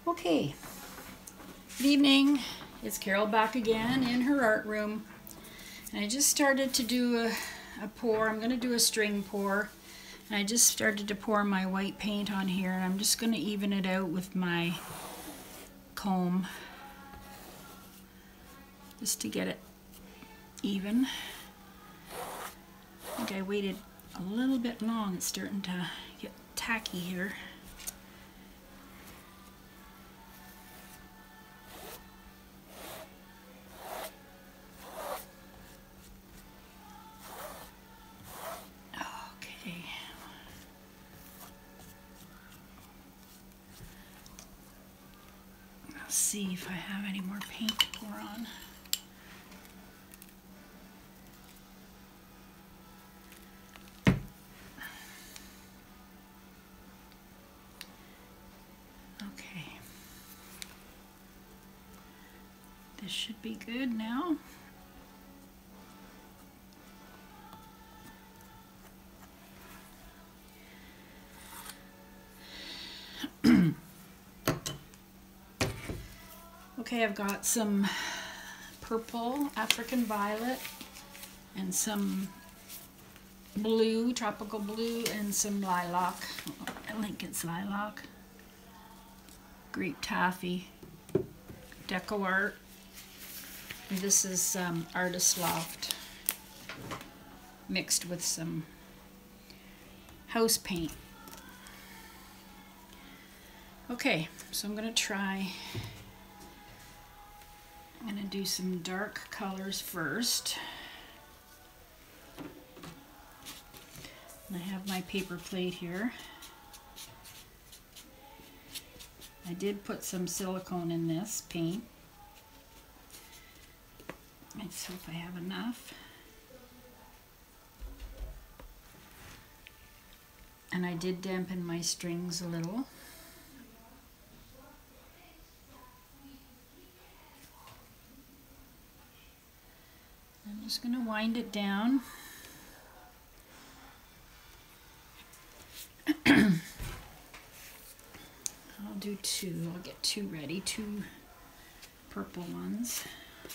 Okay, good evening. It's Carol back again in her art room. And I just started to do a pour. I'm going to do a string pour. And I just started to pour my white paint on here. And I'm just going to even it out with my comb. Just to get it even. I think I waited a little bit long. It's starting to get tacky here. Okay. Let's see if I have any more paint to pour on. Okay. This should be good now. Okay, I've got some purple African violet and some blue, tropical blue, and some lilac. I think it's lilac. Grape taffy, Deco Art. And this is Artist Loft mixed with some house paint. Okay, so I'm going to try. I'm going to do some dark colors first. And I have my paper plate here. I did put some silicone in this paint. Let's hope I have enough. And I did dampen my strings a little. I'm just going to wind it down. I'll do two. I'll get two ready, two purple ones.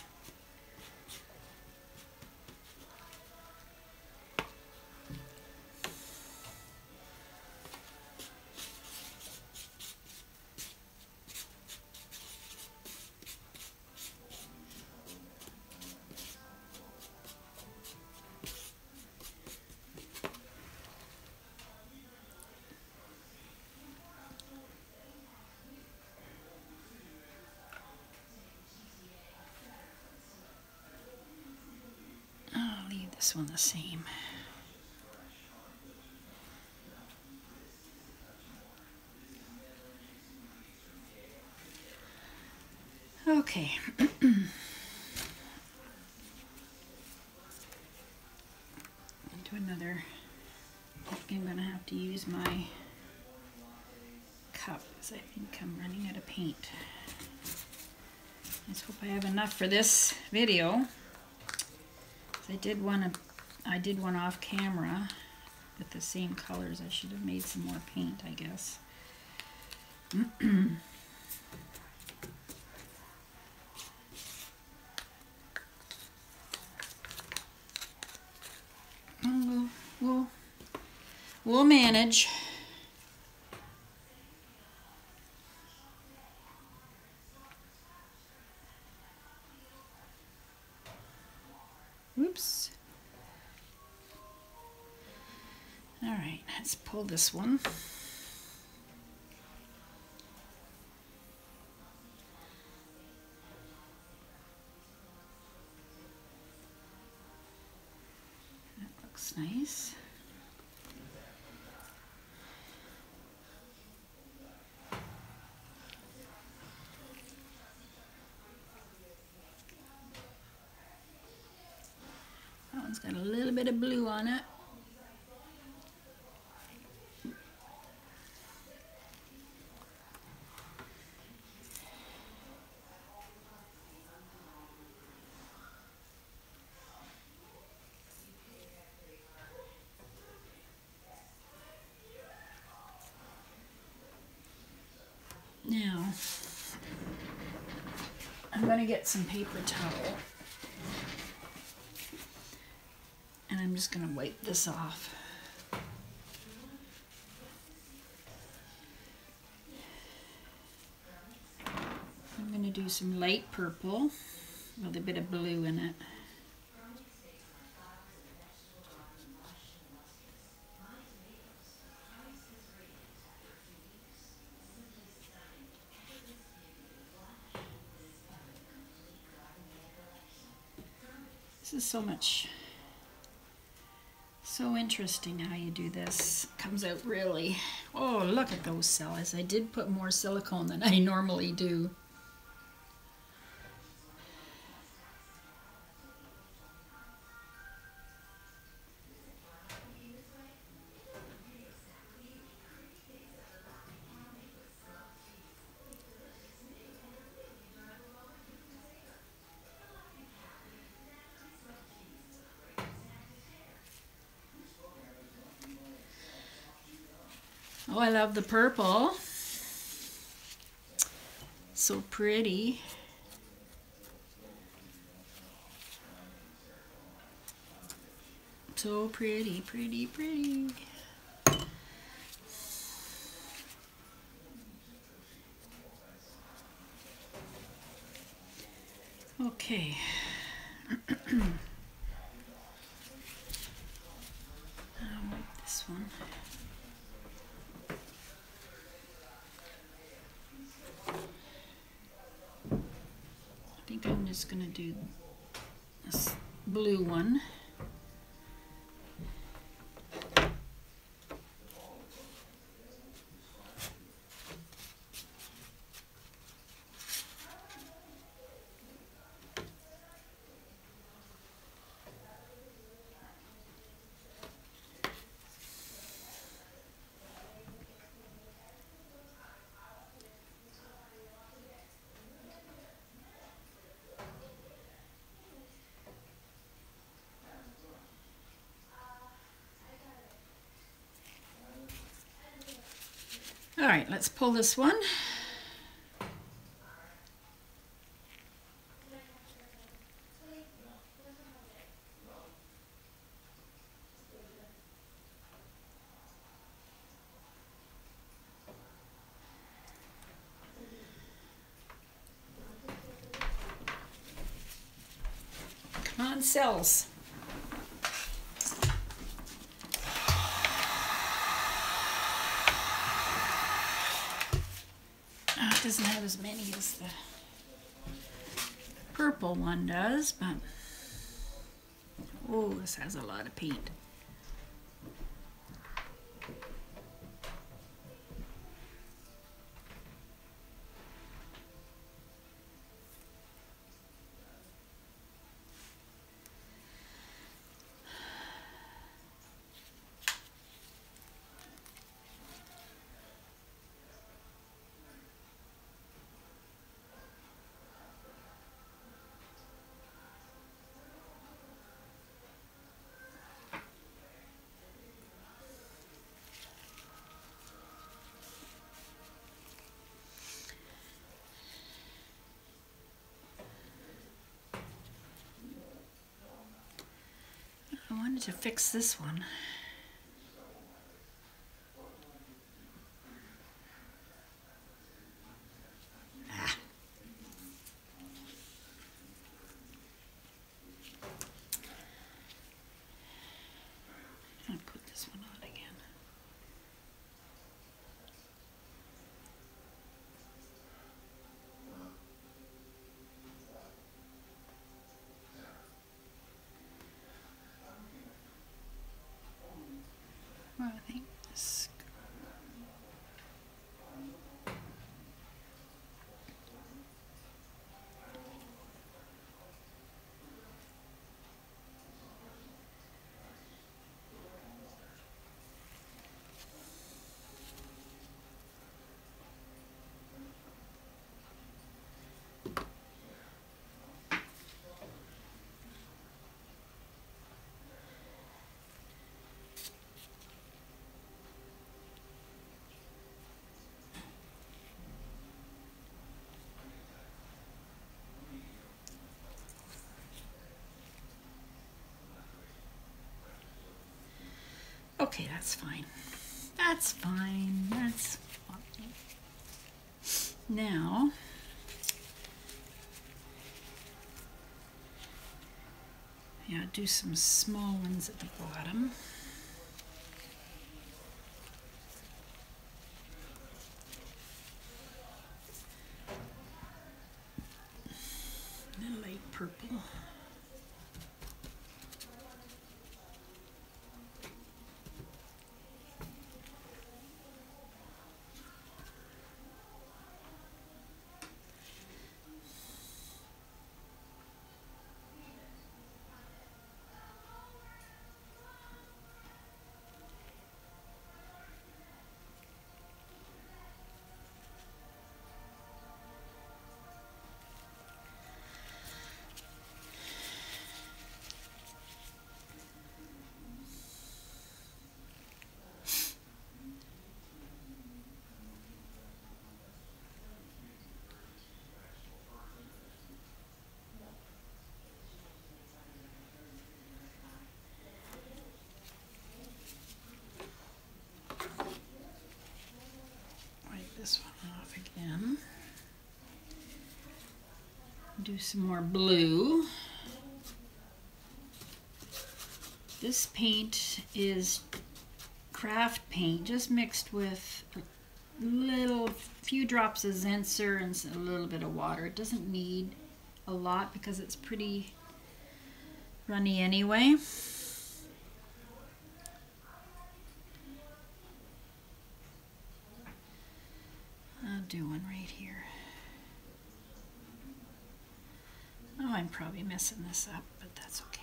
This one the same. Okay. Do another. I think I'm going to have to use my cup because I think I'm running out of paint. Let's hope I have enough for this video. I did one off camera with the same colors. I should have made some more paint, I guess. We'll manage. Oops. All right, let's pull this one. That looks nice. That one's got a little bit of blue on it. Now, I'm going to get some paper towel. And I'm just going to wipe this off. I'm going to do some light purple with a bit of blue in it. This is so interesting how you do this. Comes out really, oh, look at those cells. I did put more silicone than I normally do. Oh, I love the purple. So pretty. So pretty, pretty, pretty. Okay. I'll wipe this one. I think I'm just going to do this blue one. All right, let's pull this one. Come on, cells. Oh, it doesn't have as many as the purple one does, but oh, this has a lot of paint. I wanted to fix this one. I'll put this one on again. Okay, that's fine. That's fine. That's fine. Now, yeah, do some small ones at the bottom. And a light purple. This one off again. Do some more blue. This paint is craft paint, just mixed with a few drops of Zinsser and a little bit of water. It doesn't need a lot because it's pretty runny anyway. I'll do one right here. Oh, I'm probably messing this up, but that's okay.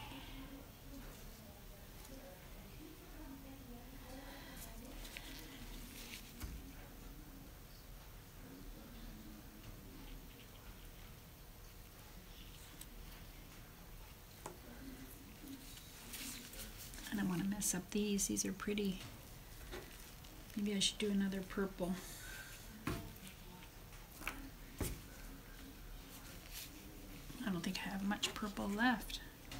I don't want to mess up these. These are pretty. Maybe I should do another purple. I don't think I have much purple left.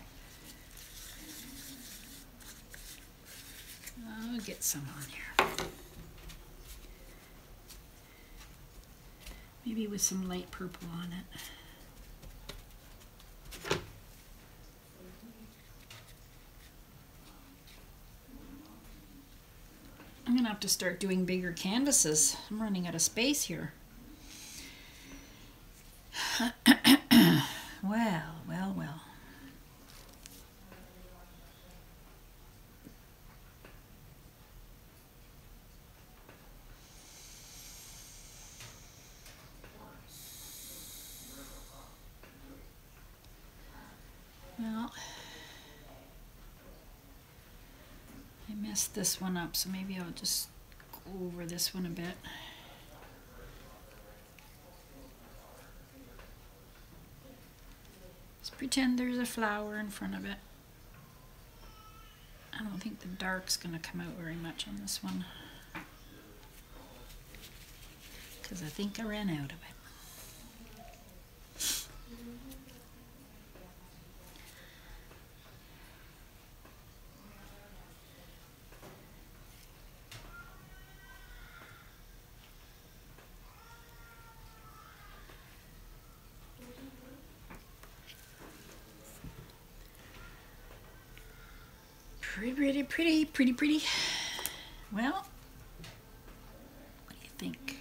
I'll get some on here. Maybe with some light purple on it. I'm gonna have to start doing bigger canvases. I'm running out of space here. Well, well, well. Well, I messed this one up, so maybe I'll just go over this one a bit. Just pretend there's a flower in front of it. I don't think the dark's gonna come out very much on this one, because I think I ran out of it. Pretty. Well, what do you think?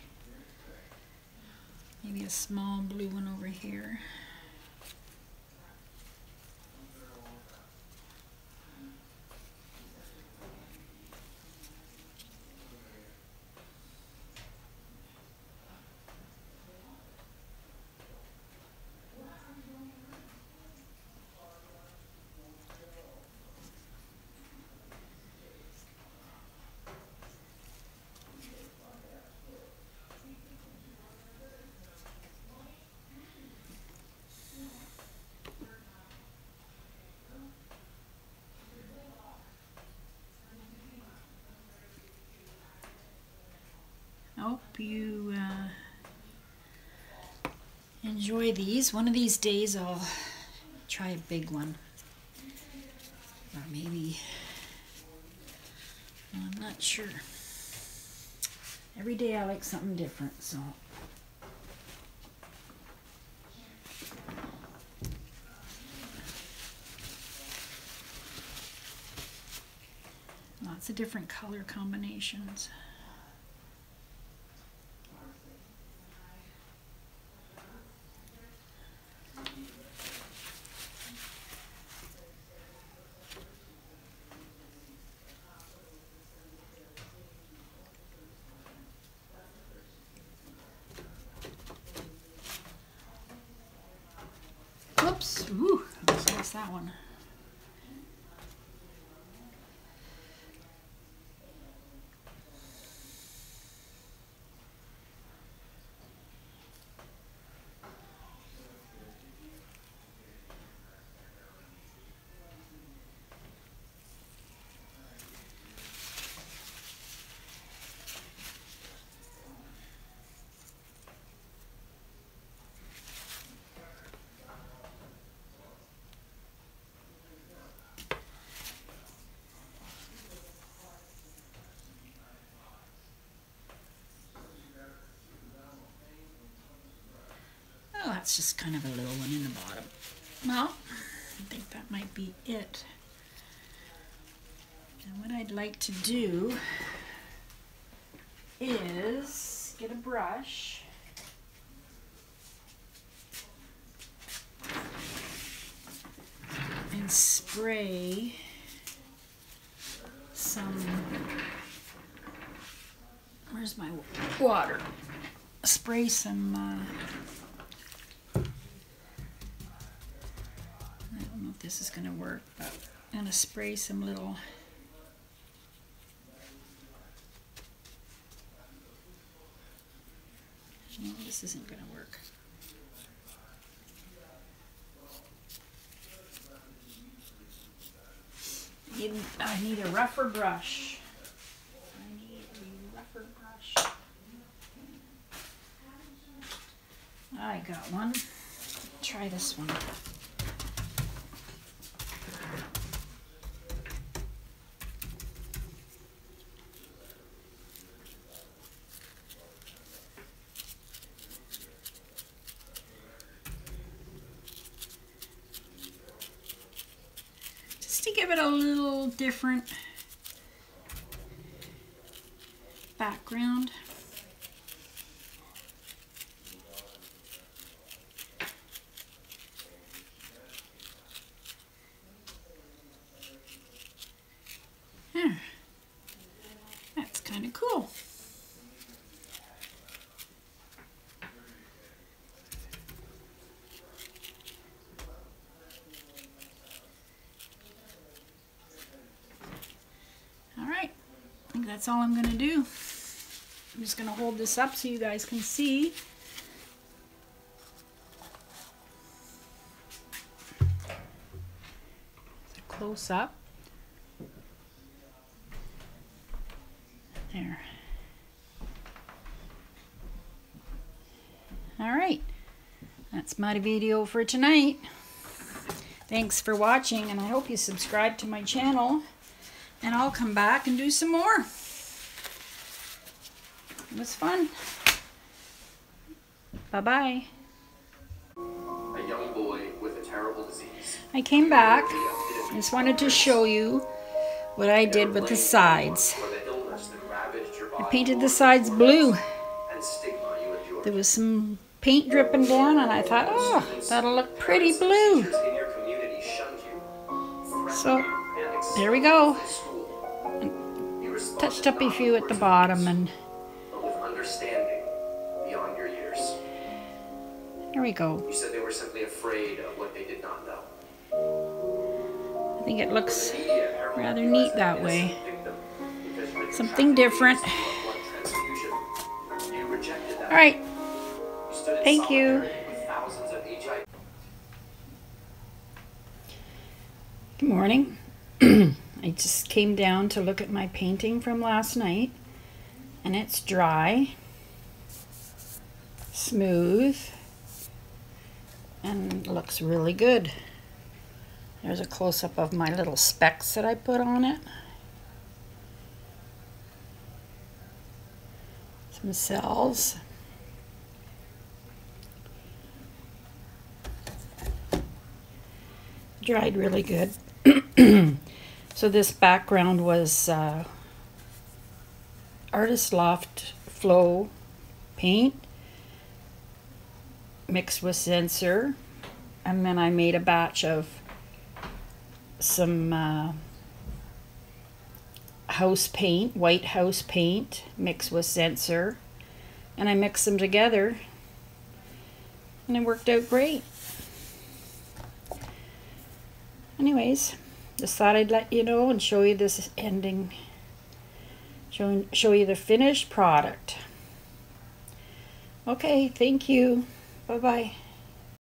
Maybe a small blue one over here. Hope you enjoy these. One of these days I'll try a big one, or maybe I'm not sure. Every day I like something different, so. Lots of different color combinations. Whoops, ooh, let's miss that one. Oh, that's just kind of a little one in the bottom. Well, I think that might be it. And what I'd like to do is get a brush and spray some, where's my water? Spray some, I don't know if this is going to work, but I'm going to spray some little no, this isn't going to work. I need a rougher brush. I need a rougher brush. I got one. Try this one. To give it a little different background. That's kind of cool. That's all I'm going to do. I'm just going to hold this up so you guys can see. Close up. There. All right. That's my video for tonight. Thanks for watching, and I hope you subscribe to my channel. And I'll come back and do some more. It was fun. Bye-bye. A young boy with a terrible disease. I came back. I just wanted to show you what I did with the sides. I painted the sides blue. There was some paint dripping down, and I thought, oh, that'll look pretty blue. So, there we go. Touched up a few at the bottom, and there we go. You said they were simply afraid of what they did not know. I think it looks rather neat that way. Something different. Alright. Thank you. Good morning. I just came down to look at my painting from last night, and it's dry, smooth, and looks really good. There's a close-up of my little specks that I put on it. some cells. Dried really good. So this background was Artist Loft Flow paint mixed with Sensor, and then I made a batch of some house paint, white house paint mixed with Sensor, and I mixed them together and it worked out great. Anyways, just thought I'd let you know and show you this ending, show you the finished product. Okay, thank you. Bye-bye.